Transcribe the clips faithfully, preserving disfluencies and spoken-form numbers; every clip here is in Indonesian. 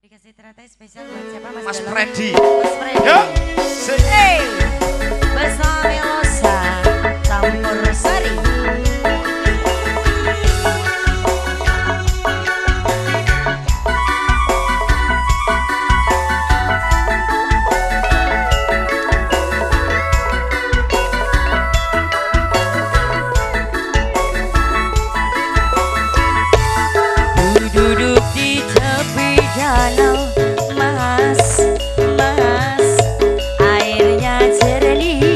Dikasih teratai spesial buat siapa Mas? Mas Freddy. Mas Freddy. Ya. Hey, bersama Melosa Campur Sari. Duduk di tepi danau, mas, mas, airnya jernih,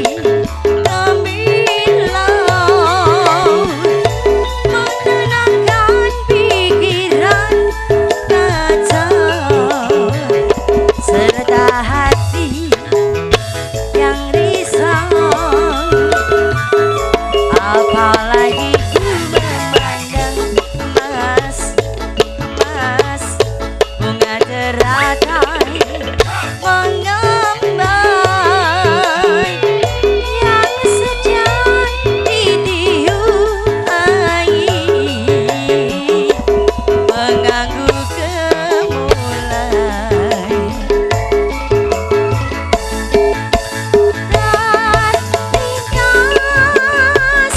gemilang, menenangkan pikiran kacau, serta hati yang risau, apalagi ku memandang mas, mas, bunga teratai mengembai yang sedang ditiup angin, mengganggu gemulai. Terlintas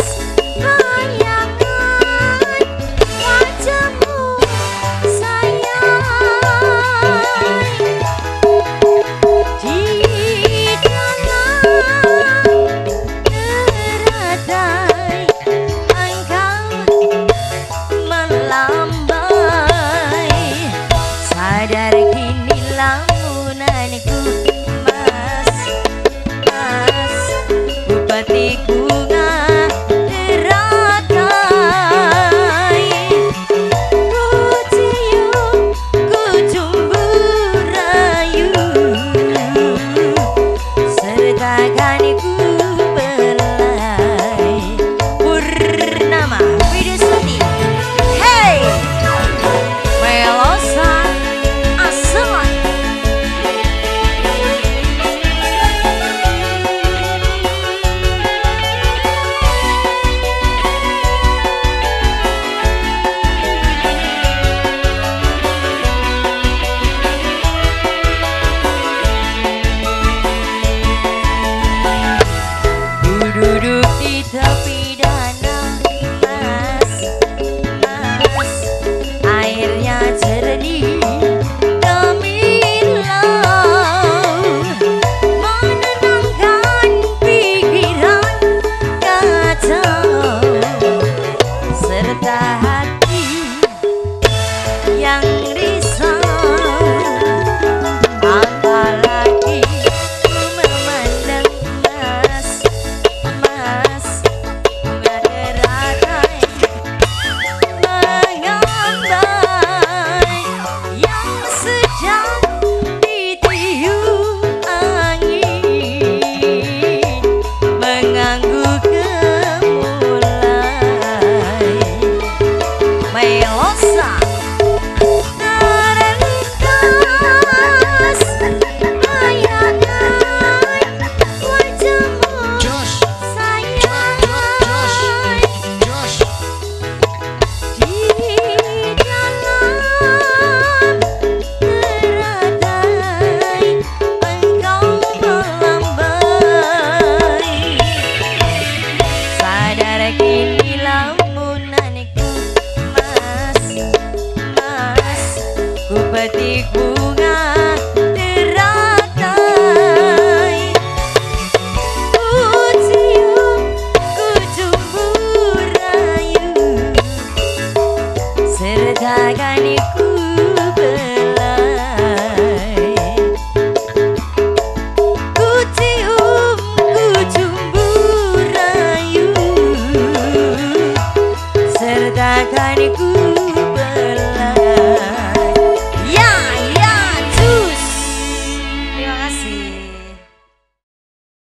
bayangan wajahmu sayang, di dalam teratai engkau melambai. Sadar kini lamunanku mas, mas, bupati bunga teratai, ku cium, ku cumbu rayu, serta kan ku belai. Purnama Widuswati. Hey, Melosa Aseman. Ku duduk di tepi danau, mas, mas, airnya jernih, gemilang, menenangkan pikiran kacau, serta hati yang risau, apalagi ku memandang mas, mas, bunga teratai mengambai yang sedang ditiup angin, mengganggu gemulai. Melosa terlintas bayangan wajahmu Jos, sayang, Jos. di dalam teratai engkau melambai. Sadar kini lamunanku mas, mas, ku petik bunga teratai, ku cium, ku cumbu rayu, serta kan ku belai. Ku cium, ku cumbu rayu, serta kan ku